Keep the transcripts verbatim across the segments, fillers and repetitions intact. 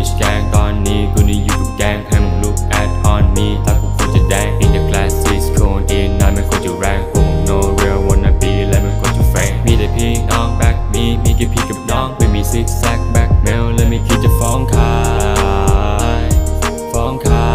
ชแกงตอนนี้กูนี่อยู่กับแกงให้มึง look at on me ตากูควรจะแดง in the glass is cold in นายไม่ควรจะแรงพวกมึง no real wanna be และไม่ควรจะแฟงมีแต่พี่น้อง back me มีแค่พี่กับน้องไม่มี zig zag back mail และไม่คิดจะฟ้องใครฟ้องใคร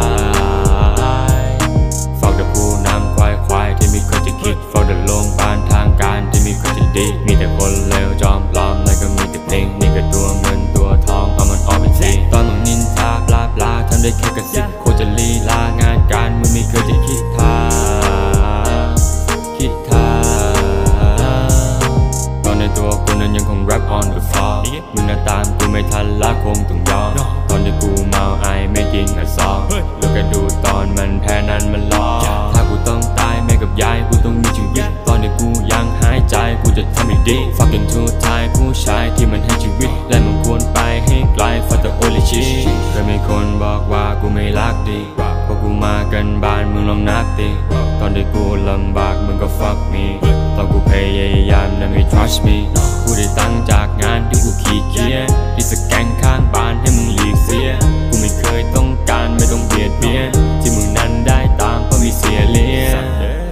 ฝากแต่ผู้นำควายควายที่มีคนจะคิดฝากแต่โรงพยาบาลทางการที่มีคนจะดีมีแต่คนเลวจอมปลอมและก็มีแต่เพลงนี่ก็ตัวเงินตัวทองเอามันออกไปทีตอนมึงนินทาบลาบลาทำได้แค่กระซิบโคจะลีลางานการมึงไม่เคยจะคิดทางคิดทางตอนในตัวกูนั้นยังคง rap on the floor มึงน่าตามกูไม่ทันละคงต้องยอมตอนที่กูเมาไอไม่กินอะซองแล้วก็ดูตอนมันแพ้นั้นมันล้อถ้ากูต้องตายแม่กับยายกูต้องมีชีวิตตอนที่กูยังหายใจกูจะทำให้ดีฝากจนทุกทายผู้ชายที่มันให้ชีวิตและมึงควรไปให้ไกล for the only shit ก็มีคนบอกว่ากูไม่รักดีพอกูมากันบ้านมึงลองนับดิตอนที่กูลำบากมึงก็ fuck me ตอนกูพยายามนะไม่ trust me กูได้ตังค์จากงานที่กูขี้เกียจที่สแกงข้างบ้านให้มึงหลีกเสียกูไม่เคยต้องการไม่ต้องเบียดเบียนที่มึงนั้นได้ตามเพราะมีเสียเลี้ย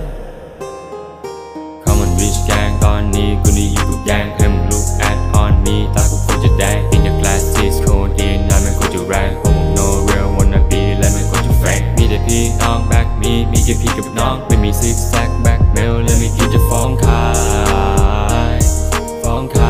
เขามันวิชแกงตอนนี้กูนี่อยู่กับแกงให้มึง look at on me ตากูควรจะแดง in the glass is cold in นายไม่ควรจะแรงพวกมึง no real wanna be และไม่ควรจะแฟงมีแต่พี่น้อง back me มีแค่พี่กับน้องไม่มี zig zag back mail และไม่คิดจะฟ้องใครฟ้องใคร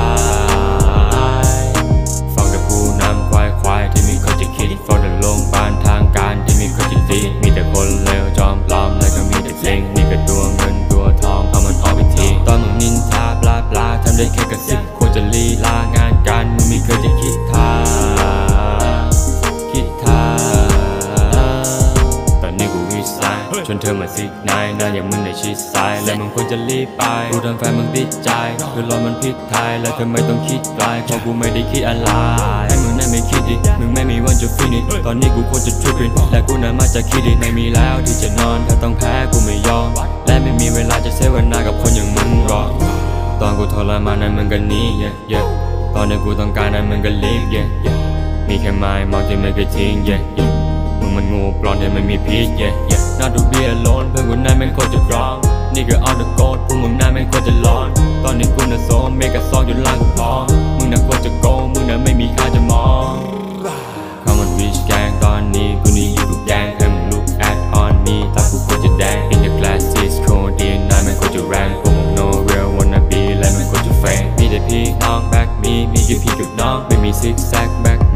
ฟังแต่ผู้นำควายควายที่มีคนจะคิดฟังแต่โรงพยาบาลทางการที่มีคนจะดีมีแต่คนเลวจอมปลอมและก็มีแต่เพลงนี่ก็ตัวเงินตัวทองเอามันออกไปทีตอนมึงนินทาบลาบลาทำได้แค่กระซิบควรจะลีลางานการมึงไม่เคยจะคิดทางคิดทางตอนนี้กูวิสายชวนเธอมาซิกนายน่าอย่างมึงในชิดซ้ายและมึงควรจะรีบไปกูทำแฟนมึงติดใจคือรอมันพลิกไทยและเธอไม่ต้องคิดไกลเพราะกูไม่ได้คิดอะไรให้มึงนั่นไม่คิดดิมึงไม่มีวันจะฟินิชตอนนี้กูควรจะทริปปินและกูน่ามาจะคิดดิไม่มีแล้วที่จะนอนถ้าต้องแพ้กูไม่ยอมและไม่มีเวลาจะเสียเวลากับคนอย่างมึงหรอกตอนกูทรมานนั้นมึงก็หนี yeah yeah ตอนที่กูต้องการนั้นมึงก็ลีบ yeah yeah มีแค่ไม้มองที่ไม่เคยทิ้ง yeah yeah มึงมันงูปลอมที่ไม่มีพิษ yeah yeah น่าดูเบียร์ล้นเพื่อนกูนั่นแม่งโคตรจะร้องนี่ก็ on the go พวกมึงนั่นแม่งโคตรจะร้อนตอนนี้กูน่ะโซมเมกะซองอยู่ล่างกูพอมึงน่ะโคตรจะโกงมึงน่ะไม่มีค่าจะมองเขามันวิชแกงตอนนี้กูนี่อยู่กับแกงให้มึง look at on me ตากูควรจะแดง in the glass is cold in นายแม่งโคตรจะแรงพวกมึง no real wanna be และแม่งโคตรจะแฟงมีแต่พี่น้อง back me มีแค่พี่กับน้องไม่มี zig zag back